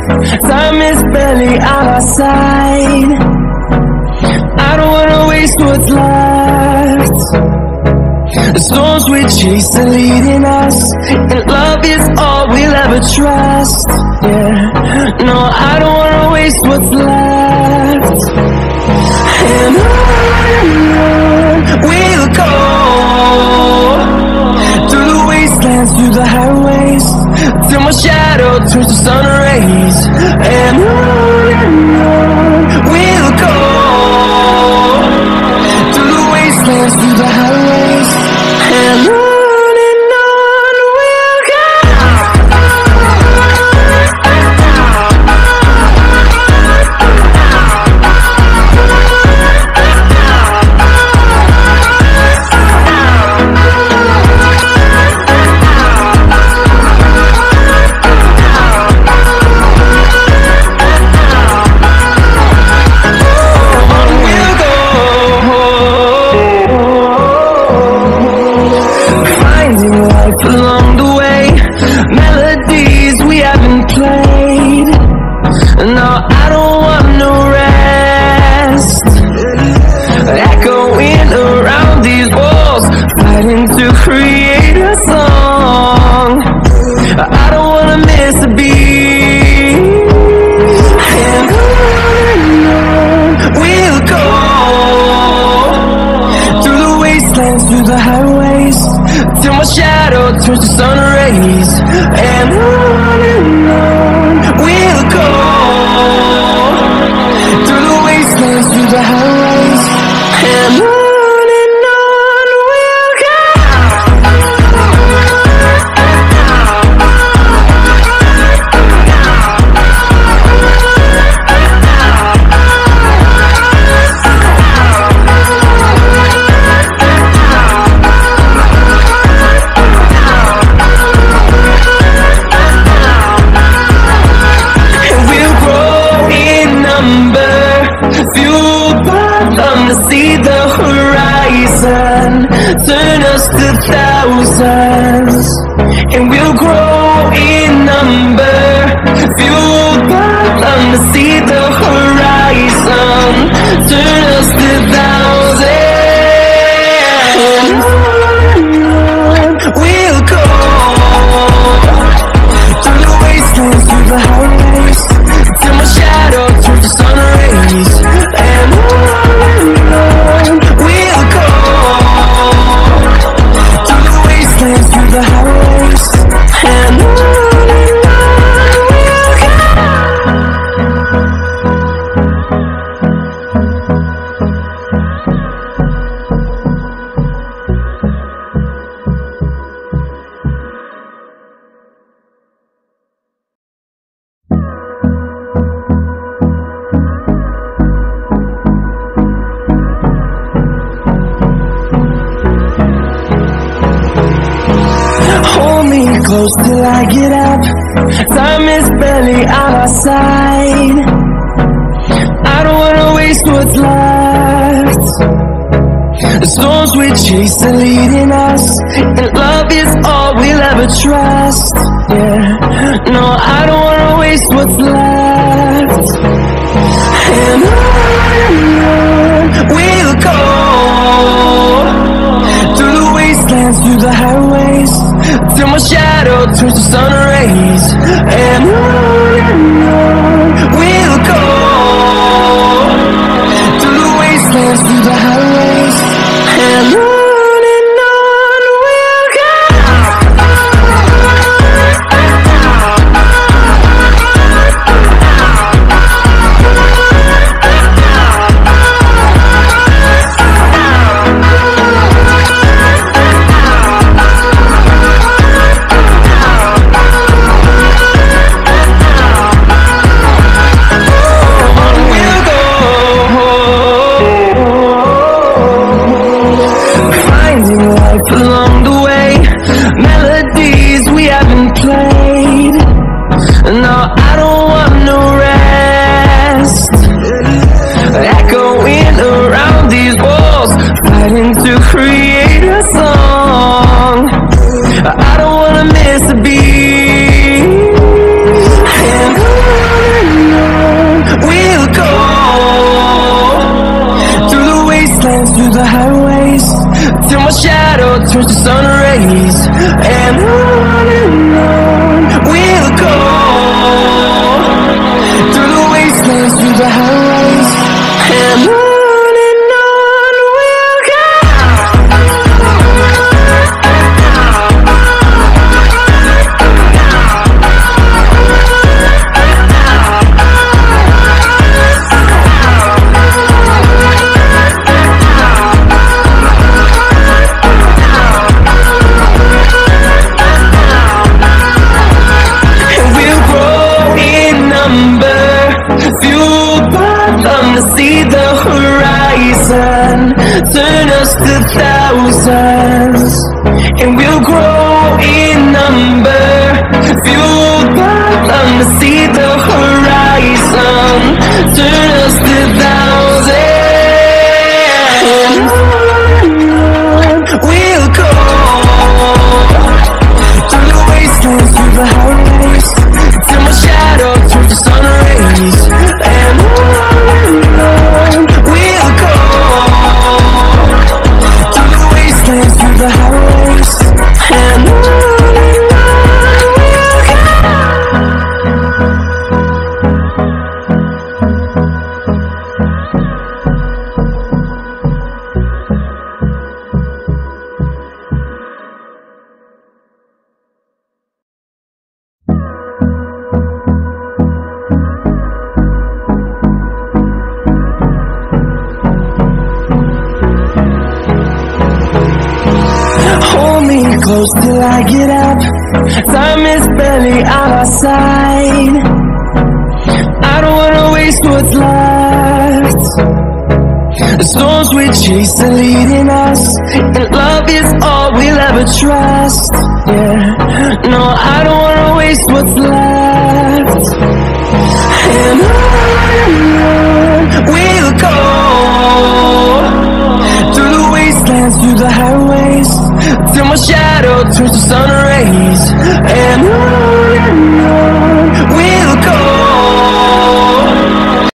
Time is barely on our side. I don't wanna waste what's left. The storms we chase are leading us, and love is all we'll ever trust. Yeah, no, I don't wanna waste what's left. And on we'll go, through the wastelands, through the highways, till my shadow turns to sun rays. And on we'll go, through the wastelands, through the highways, and on we'll go. Along the way, melodies we haven't played. No, I don't want no rest. Echoing around these walls, fighting to create a song. I don't wanna miss a beat. And on we'll go, through the wastelands, through the highways, till my shadow turns to sun rays. And on we'll go, through the wastelands, through the highways, and on we'll go. See the horizon, turn us to thousands, and we'll grow in number, fueled by them. To see the horizon, turn us to thousands, and on we'll go, through the wastelands, through the highways, till my shadow turns to sun rays. And on we'll go, through the wastelands, through the highways, and on we'll go. Close till I get up, time is barely on our side. I don't wanna waste what's left. The storms we chase are leading us, and love is all we'll ever trust. Yeah, no, I don't wanna waste what's left. And on we'll go, through the wastelands, through the highways, till my shadow turns to sun rays. And on we'll go, through the wastelands, through the highways, and on we'll go. the highways, and on we'll go. See the horizon, turn us to thousands, and we'll grow in number, fueled by them to see the horizon, turn us to thousands, and we'll go through the wastelands, through the highways, till my shadow turns to sun rays, and we'll go through the wastelands, through the highways, and on we'll close till I get up. Time is barely on our side. I don't wanna waste what's left. The storms we chase are leading us, and love is all we'll ever trust. Yeah, no, I don't wanna waste what's left. And on we'll go through the wastelands, through the highways, till my shadow turns to sun rays, and